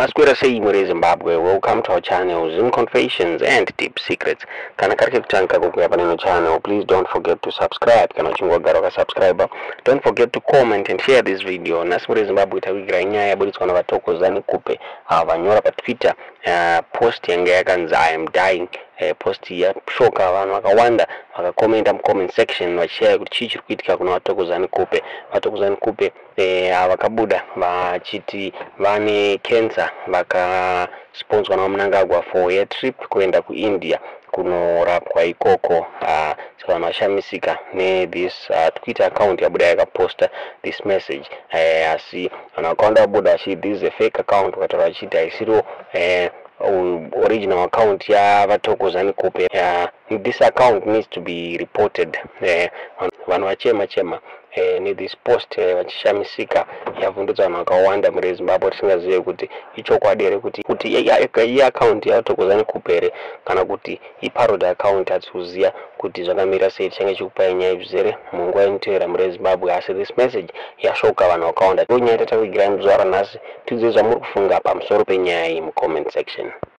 Masquera sei muri Zimbabwe. Welcome to our channel Zoom Confessions and Deep Secrets. Kana karike kutanka kukuya paneno channel, please don't forget to subscribe. Kana uchingwa garoka subscriber. Don't forget to comment and share this video. Nasi muri Zimbabwe itawigira nyaya buditswa na Thokozani Khupe vanyora pa Twitter post yange yakanzi I am dying. Post ya shoka vanhu vakawanda vakakomenta mucomment section vachishaya kuti chii chiri kuitika kuna Thokozani Khupe. Thokozani Khupe vakabuda vachiti vane cancer vakasponswa naMnangagwa for a trip kuenda kuIndia kunorapwa ikoko. So vanhu vashamisika this Twitter account yabuda yakaposta this message. Asi vanhu vakawanda vabuda vachiti this is a fake account, vakataura vachiti haisiro original account ya Thokozani Khupe. This account needs to be reported. Vanhu vachema this post vachishamisika yavhundutsa vanhu vakawanda muri Zimbabwe tisingazive kuti ichokwadi here kuti iyi account ya Thokozani Khupe here kana kuti iparody account atikuziya kuti zvakamira sei. Tichange chikupai nyaya zvizere munguva inotevera muri Zimbabwe. Asi this message yashoka vanhu vakawanda. Nyaya tatakuigirai muzuva ranhasi tidzidzei zvamuri kufunga pamusoro penyaya iyi mucomment section.